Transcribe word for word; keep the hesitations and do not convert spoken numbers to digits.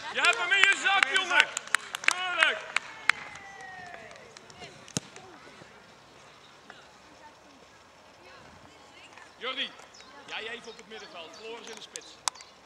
Je hebt hem in je zak, jongen! Tuurlijk! Jordi, jij even op het middenveld. Floris in de spits.